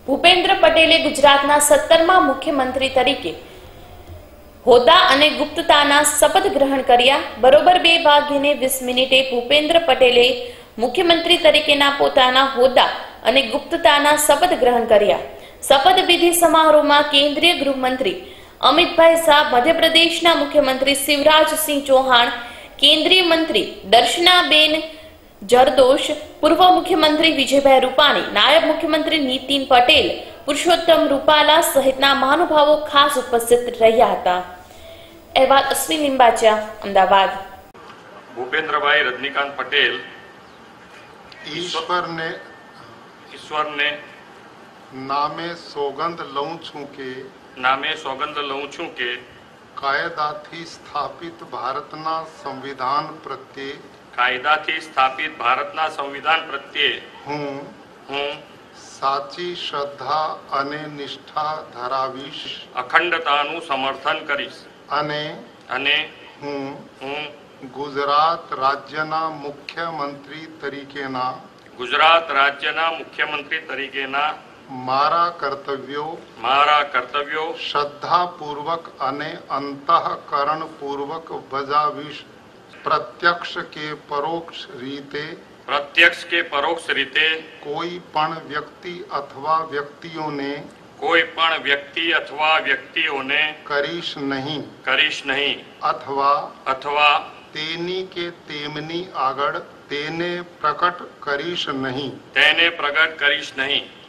ભૂપેન્દ્ર પટેલે ગુજરાતના 17મા મુખ્યમંત્રી તરીકે હોદ્દા અને ગુપ્તતાના શપથ ગ્રહણ કર્યા. બરોબર 2:20 ભૂપેન્દ્ર પટેલે મુખ્યમંત્રી તરીકેના પોતાના હોદ્દા અને ગુપ્તતાના શપથ ગ્રહણ કર્યા. શપથવિધિ સમારોહમાં કેન્દ્રીય ગૃહમંત્રી અમિતભાઈ શાહ, મધ્યપ્રદેશના મુખ્યમંત્રી શિવરાજસિંહ ચૌહાણ, કેન્દ્રીય મંત્રી દર્શનાબેન જરદોશ, પૂર્વ મુખ્યમંત્રી વિજયભાઈ રૂપાણી, નાયબ મુખ્યમંત્રી નીતિન પટેલ, પુરુષોત્તમ રૂપાલા સહિતના મહાનુભાવો ખાસ ઉપસ્થિત રહ્યા હતા. અહેવાલ અશ્વિન લિંબાચા, અમદાવાદ. भूपेंद्रभाई रजनीकांत पटेल ईश्वर ने नामे सौगंध लऊं छूं के कायदाथी स्थापित भारतना संविधान प्रत्ये हूँ साची श्रद्धा अने निष्ठा धरावीश अखंडतानु समर्थन करीश अने हूँ गुजरात राज्यना मुख्यमंत्री तरीकेना मारा कर्तव्यो श्रद्धा पूर्वक अने अंतःकरण पूर्वक बजावीश प्रत्यक्ष के परोक्ष रीते कोई पण व्यक्ति अथवा व्यक्तियों ने करीश नहीं अथवा तेनी के तेमनी आगळ તેને પ્રગટ કરીશ નહીં